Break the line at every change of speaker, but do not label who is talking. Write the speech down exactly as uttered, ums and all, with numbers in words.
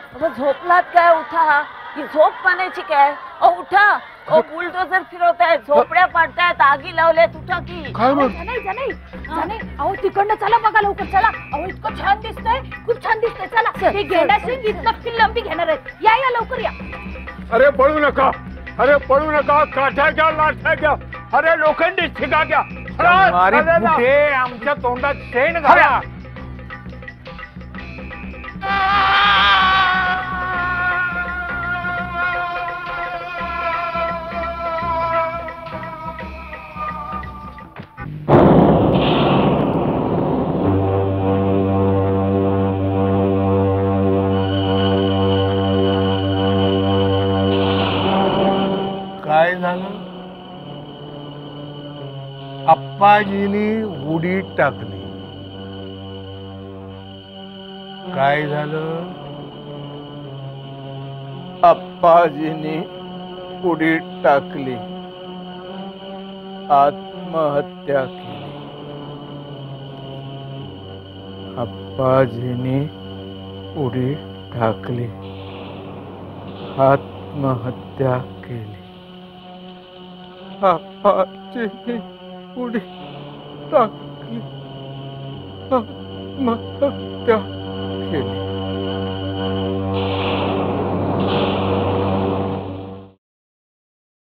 झोपलात काय? उठा. ही झोप पाण्याची काय? अहो उठा. अहो बुलडोझर फिरवताय, झोपड्या पाडतायत, आगी लावल्यात. उठा की.
काय मग?
जाणे जाणे जाणे अहो तिकडनं चला बघा लवकर चला. अहो इतकं छान दिसतंय, खूप छान दिसतंय. चला ते गेंडाशी इतकं फिल्लंबी घेणार आहेत. या या लवकर या.
अरे पळू नका, अरे पळू नका. काठ्या घ्या, लाठ्या घ्या, अरे लोखंडी ठिका घ्या. आमच्या तोंडात शेण घाला. काय झालं? अप्पाजीनी उडी टाकली. काय झालं?
अप्पाजीनी उडी टाकली, आत्महत्या केली. अप्पाजीनी उडी टाकली, आत्महत्या केली. अप्पाजीनी उडी टाकली, आत्महत्या